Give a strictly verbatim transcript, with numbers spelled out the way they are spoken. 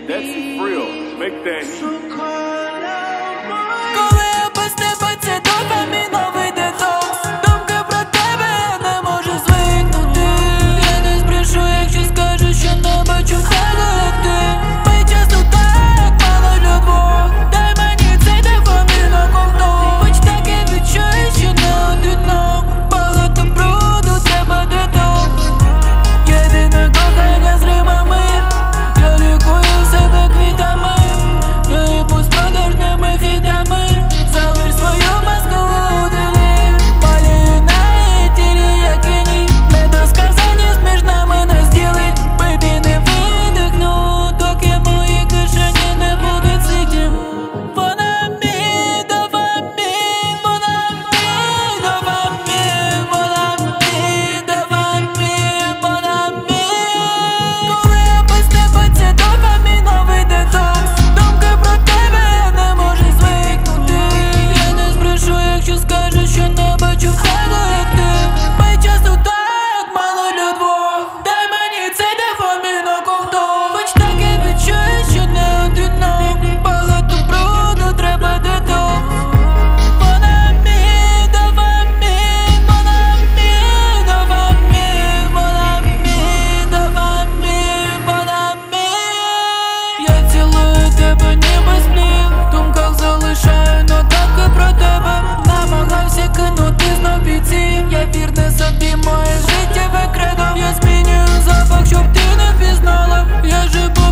That's it, real. Make that heat. Коли я без тебе, це дофаміновий детокс. Думки про тебе я не можу звикнути. Я не збрешу, якщо скажу, що не бачу в тебе, як ти. Ми часто так мало для двох. Дай мені цей дофамінок ковток. Хоч так я відчую, що не одинок. Багато бруду, треба детокс. Єдине кохання з римами. Я лікую себе квітами. Я і постпродажними хітами. Залиш свою маску у дилі. Малюю на етері, як і ні. Недосказаність між нами нас ділить. Бейбі, не видихну, доки мої кишені не будуть ситі. Вона мій дофамін, вона мій дофамін, вона мій дофамін, вона мій. Коли я без тебе, це дофаміновий детокс. Думки про тебе я не можу звикнути. Я не збрешу, якщо скажу, що не бачу в тебе, як ти. Ми часто так мало для двох. Дай мені цей дофамінок ковток. Хоч так я відчую, що не одинок. Багато бруду, треба детокс. Вона мій дофамін, вона мій дофамін, вона мій дофамін, вона мій. Я цілую тебе, ніби слів. В думках залишаю нотатки про тебе. Намагався кинути знов бійці. Я вірна собі, моє життєве кредо. Я змінюю запах, щоб ти не пізнала. Я живу